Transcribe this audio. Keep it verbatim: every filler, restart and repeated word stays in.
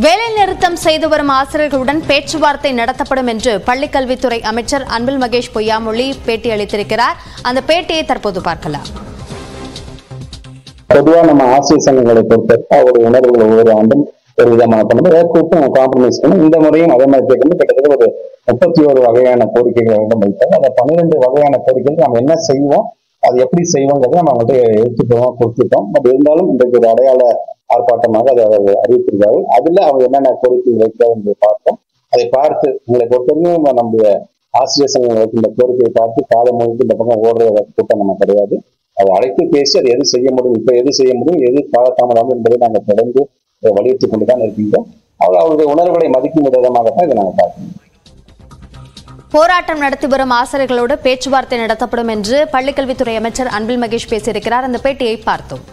வேலை நிறுத்தம் செய்து வரும் ஆசிரியர்களுடன் பேச்சுவார்த்தை நடத்தப்படும் என்று பள்ளிக்கல்வித்துறை அமைச்சர் அன்பில் மகேஷ் பொய்யாமொழி பேட்டி அளித்திருக்கிறார். அந்த பேட்டியை தற்போது பார்க்கலாம். பொதுவாக நம்ம ஆசிரியர் சங்கங்களை பொறுத்தவரைக்கும் அவருடைய உணர்வுகள் ஒவ்வொரு ஆண்டும் ஒரு விதமான பண்ணும்போது கூட்டம் காம்ப்ரமைஸ் பண்ணி இந்த முறையும் அதே மாதிரி கேட்கணும். கிட்டத்தட்ட ஒரு முப்பத்தி ஒரு வகையான கோரிக்கைகளை வைத்தாங்க. அந்த பன்னிரெண்டு வகையான கோரிக்கைகள் நம்ம என்ன செய்வோம், அது எப்படி செய்வோங்கிறத நம்ம அவங்கள்ட்ட எடுத்துட்டோம் கொடுத்துட்டோம். பட் இருந்தாலும் இன்றைக்கு ஒரு அடையாள ஆர்ப்பாட்டமாக அதை அவர் அறிவித்திருக்காரு. அதுல அவர் என்னென்ன கோரிக்கை வைக்கிறார் என்று பார்த்தோம். அதை பார்த்து உங்களை பொறுத்தவரைக்கும் நம்முடைய ஆசிரியர் சங்கம் வைக்கின்ற கோரிக்கையை பார்த்து காலம் முழுக்க இந்த பக்கம் ஓடுற கூட்டம் நம்ம கிடையாது. அதை அழைத்து பேசி அது எது செய்ய முடியும், இப்ப எது செய்ய முடியும், எது காலதாமதம் என்பதை நாங்கள் தொடர்ந்து வலியுறுத்தி கொண்டுதான் இருக்கின்றோம். அவர் அவருடைய உணர்வுகளை மதிக்கும் விதமாகத்தான் இதை நாங்கள் பார்க்கணும். போராட்டம் நடத்தி வரும் ஆசிரியர்களோடு பேச்சுவார்த்தை நடத்தப்படும் என்று பள்ளிக்கல்வித்துறை அமைச்சர் அன்பில் மகேஷ் பேசியிருக்கிறார். அந்த பேட்டியை பார்த்தோம்.